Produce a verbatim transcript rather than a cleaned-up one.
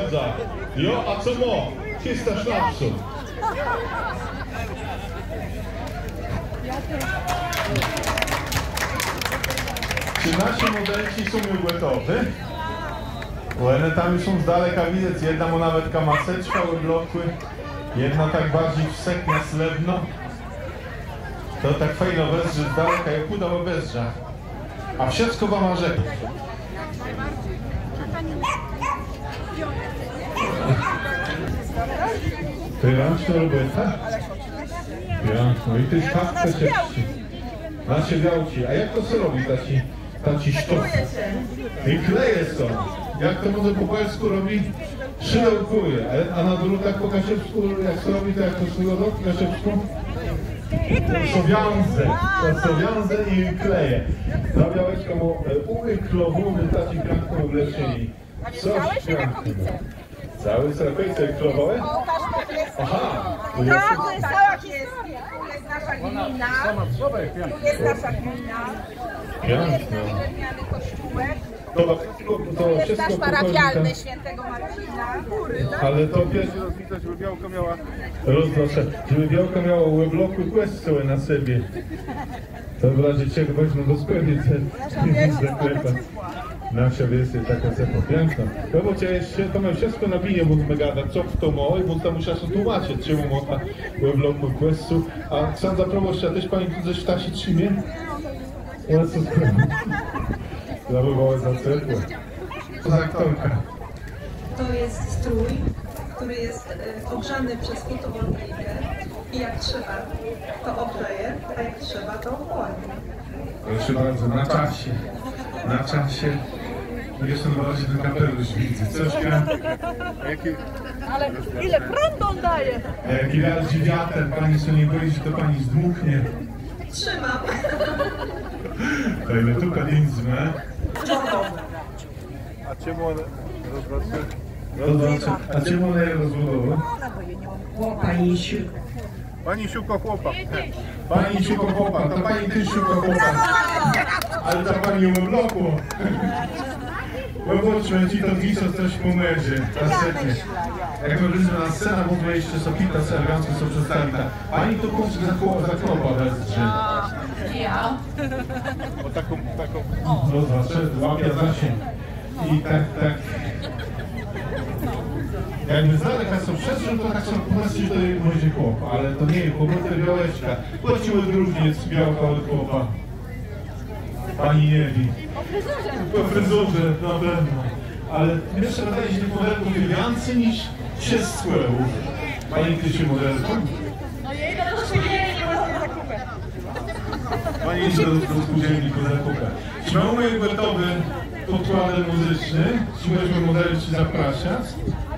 zgadza. Jo, a co mo? Czysta sznapsu. Czy nasi modelci są już gotowi? One tam już są z daleka widać, jedna mu nawet maseczka wyblokły, jedna tak bardziej wseknie slebno. To tak fajno wezrze z daleka, jak uda wezrza. A wszystko wam ma rzekł. Piękna robota. Piękno. I to jest kapka ciepści. Nacie białci. A jak to co robi taci, taci sztok? I kleje są. Jak to może po polsku robi? Szydełkuje. A na drutach po kaszewsku, jak to robi, to jak to swego roku po kaszewsku? To wiąże, to wiąże i kleje. Na białeczkę mu uwyklowuny taci piękną wlecieli. Nawiązałeś rękawice? Cały rękawice wyklowałeś? Aha! To jest cała historia. Tu jest nasza gmina. Tu jest nasza gmina. Tu jest nasz drewniany kościółek. To, to, to Tu jest wszystko nasz parafialny tam... świętego Marcina. Ale to pierwszy raz widać, żeby białka miała... Roznoszę, żeby białka miała łebloku i quest całe na sobie. To w razie czego weźmą do składy ten zaklepa. Nasza wieś jest taka cepa piękna. No bo cię jeszcze, to ma wszystko nabije, bo megada, co w to mo, i bo tam musiała się tłumaczyć, czemu można łebloku i questu. A sam za proboszcz, a też pani tu coś w tasie trzymie? No co skoro? Zawołała za cepło. To za aktorka. To jest strój, który jest ogrzany przez fotowoltaikę i jak trzeba to ogrzeje, a jak trzeba to ochłodzi. Proszę bardzo, na czasie. Na czasie. Jeszcze na razie ten kapelusz widzę. Coś tam. Ale ile prądu on daje? A jaki razi wiatr, pani co nie boi, że to pani zdmuchnie. Trzymam. Dajmy tu kadinzmę. A czemu one rozwracają? Rozwraca. A czemu one je rozbudowały? Pani Siu. Pani szuka chłopa. Pani szuka chłopa, to pani ty szuka chłopa. Ale ta pani ją oblokło. Popatrzmy ci to widzą coś po męży. Jak to wyzwa na scena, mówię jeszcze Sokita, serwiancko są przedstawić. Pani to kurczę za chłopa wezrze. Ja. O taką, taką... Rozwraca, łapia zasięg. I tak, tak. Jakby z daleka są przestrzel, to tak są popatrzcie, że to będzie chłop, ale to nie jest chłop, to białeczka. Płaciły różniec białka od chłopa. Pani nie wie. Po fryzurze, na pewno. Ale jeszcze wydaje się modelką wywiancy niż się z skłębów. Pani Krysiu modelką? No jej to spółdzielni po zakupę. Pani idzie do, do spółdzielni po zakupę. Czy mamy gotowy podkładem muzyczny? Czy możemy modeli zapraszać?